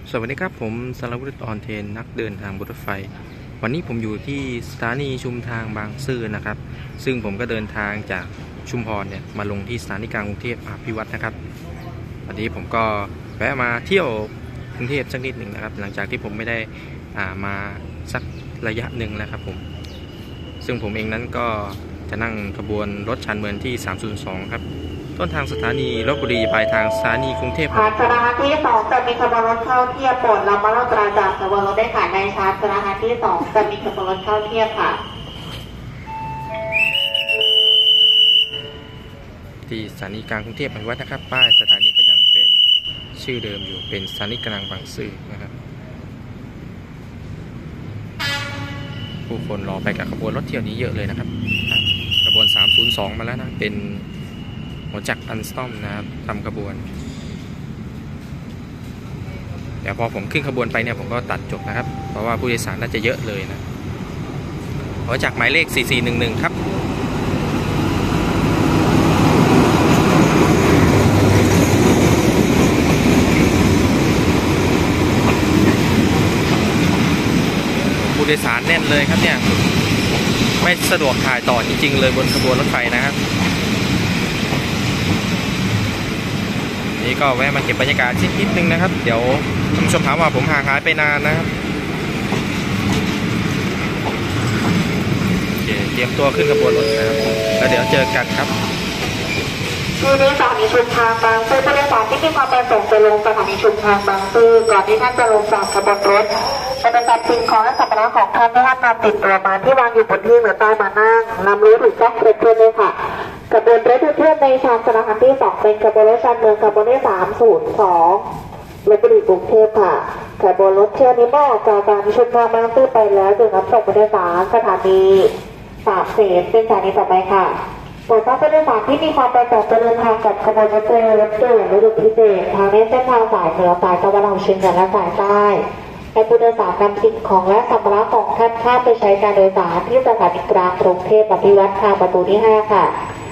สวัสดีครับผมสรวุฒิออนเทนนักเดินทางบนรถไฟวันนี้ผมอยู่ที่สถานีชุมทางบางซื่อนะครับซึ่งผมก็เดินทางจากชุมพรเนี่ยมาลงที่สถานีกลางกรุงเทพอภิวัตรนะครับวันนี้ผมก็แวะมาเที่ยวกรุงเทพสักนิดหนึ่งนะครับหลังจากที่ผมไม่ได้มาสักระยะหนึ่งแล้วครับผมซึ่งผมเองนั้นก็จะนั่งขบวนรถชานเมืองที่302ครับต้นทางสถานีลพบุรีปลายทางสถานีกรุงเทพสถานีที่2จะมีขบวนรถเข้าเทียบโปรดระมัดระวังจากขบวนรถได้ค่ะในชาร์จสถานีที่2จะมีขบวนรถเข้าเทียบค่ะที่สถานีกลางกรุงเทพอภิวัตรนะครับป้ายสถานีก็ยังเป็นชื่อเดิมอยู่เป็นสถานีกลางบางซื่อนะครับผู้คนรอไปกับขบวนรถเที่ยวนี้เยอะเลยนะครับขบวน302มาแล้วนะเป็นหัวจักรอันสตอมนะครับทำขบวนแต่พอผมขึ้นขบวนไปเนี่ยผมก็ตัดจบนะครับเพราะว่าผู้โดยสารน่าจะเยอะเลยนะหัวจักรหมายเลข4411ครับผู้โดยสารแน่นเลยครับเนี่ยไม่สะดวกถ่ายต่อจริงๆเลยบนขบวนรถไฟนะครับนี่ก็แวะมาเก็บบรรยากาศนิดนึงนะครับเดี๋ยวท่านผู้ชมถามว่าผมห่างหายไปนานนะครับโอเคเตรียมตัวขึ้นขบวนรถนะครับแล้วเดี๋ยวเจอกันครับที่นี้สถานีชุมทางบางซื่อผู้โดยสารที่มีความประสงค์จะลงสถานีชุมทางบางซื่อก่อนที่ท่านจะลงจากขบวนรถจะเป็นการสิ่งของและสัมภาระของท่านที่ท่านนำติดตัวมาที่วางอยู่บนที่หรือใต้มานั่งนำรู้ถึงแจ้งเพื่อนเลยค่ะขบวนรถเพื่อนในชานสถานีที่2เป็นขบวนรถชานเมืองขบวนที่302ลพบุรีกรุงเทพค่ะขบวนรถเที่ยวนี้เมื่อจากการชุมทางบางซื่อไปแล้วจึงรับส่งผู้โดยสารสถานี3เสนเป็นสถานีต่อไปค่ะโปรดทราบผู้โดยสารที่มีความประสงค์จะเดินทางกับขบวนรถเมล์รถด่วนรถพิเศษทางในเส้นทางสายเหนือสายตะวันออกเฉียงเหนือและสายใต้ให้ผู้โดยสารนำสิ่งของและสัมภาระของท่านข้ามไปใช้การโดยสารที่สถานีกลางกรุงเทพอภิวัตรทางประตูที่5ค่ะ